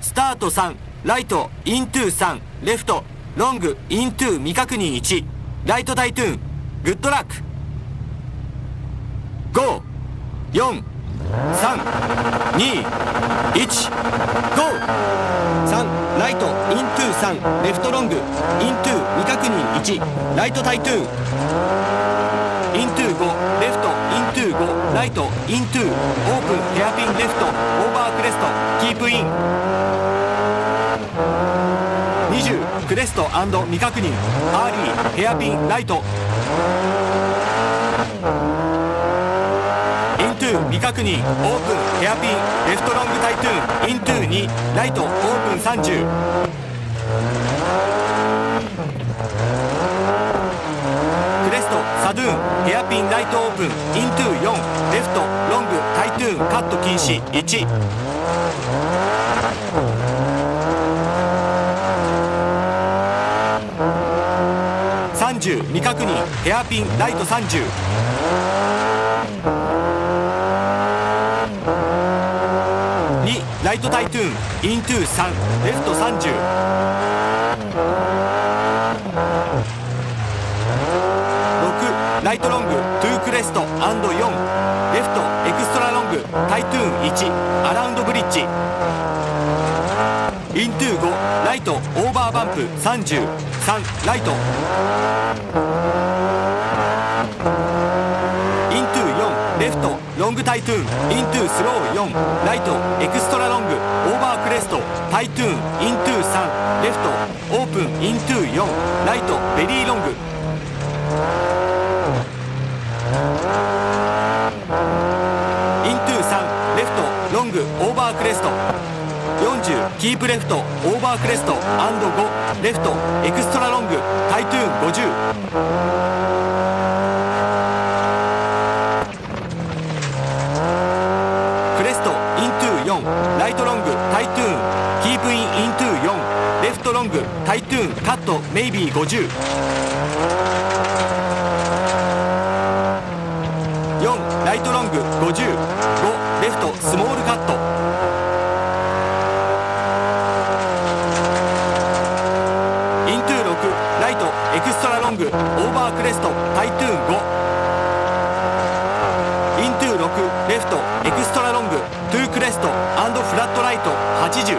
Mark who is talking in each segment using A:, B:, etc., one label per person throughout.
A: スタート3、ライトイントゥ3、レフトロングイントゥ未確認1、ライトタイトゥーン、グッドラック。5、4、3、2、1、ゴー。3、ライトイントゥ3、レフトロングイントゥ未確認1、ライトタイトゥーン、イントゥ5、レフトイントゥ5、ライトイントゥオープンヘアピンレフトオーバークレストキープイン。20、クレスト未確認アーリーヘアピンライトイントゥ未確認オープンヘアピンレフトロングタイトゥーンイントゥ2、ライトオープン30。クレストサドゥーンヘアピンライトオープンイントゥ4、レフトロングタイトゥーンカット禁止1。30、未確認ヘアピンライト30。2、ライトタイトゥーンイントゥ3、レフト30。6、ライトロングトゥークレスト&4、レフトエクストラロングタイトゥーン1、アラウンドブリッジイントゥ5、ライトオーバーバンプ30、3、ライトイントゥ4、レフトロングタイトゥーンイントゥスロー4、ライトエクストラロングオーバークレストタイトゥーンイントゥ3、レフトオープンイントゥ4、ライトベリーロングイントゥ3、レフトロングオーバークレスト40、キープレフトオーバークレスト&5、レフトエクストラロングタイトゥーン50。クレストイントゥ4、ライトロングタイトゥーンキープインイントゥ4、レフトロングタイトゥーンカットメイビー50。4、ライトロング50、5、レフトスモールカットイントゥ6、ライトエクストラロングオーバークレストタイトゥーン5、イントゥ6、レフトエクストラロングトゥークレスト&フラットライト80。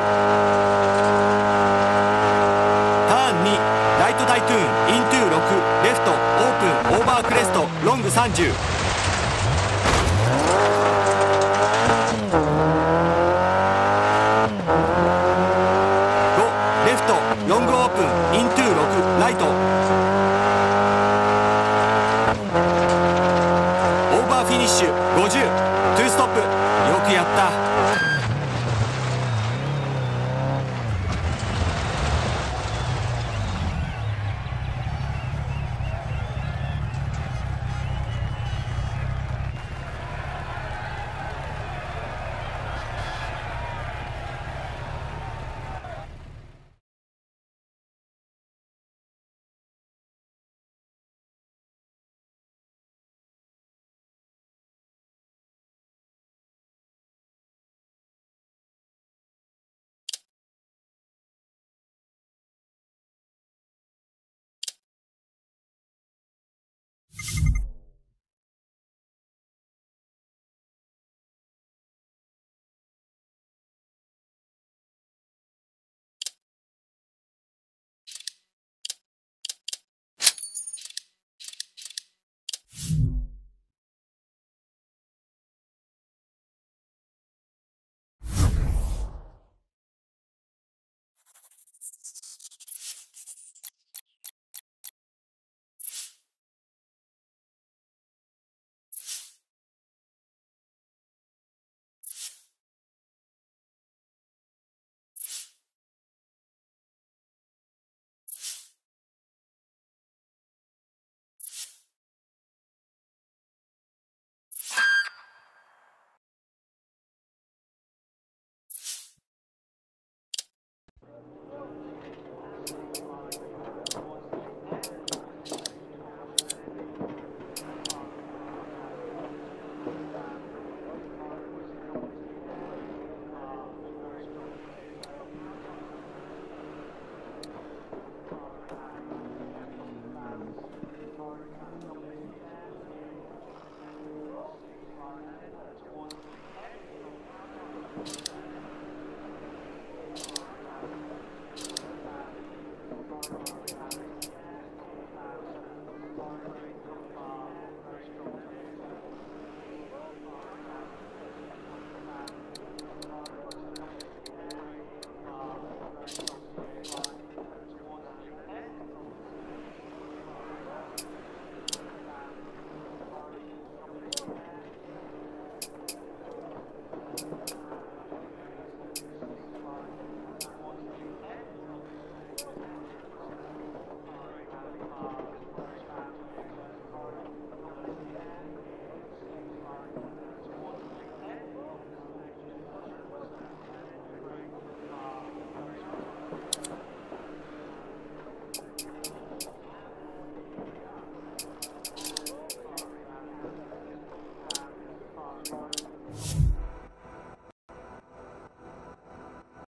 A: ターン2、ライトタイトゥーンイントゥ6、レフトオープンオーバークレストロング30。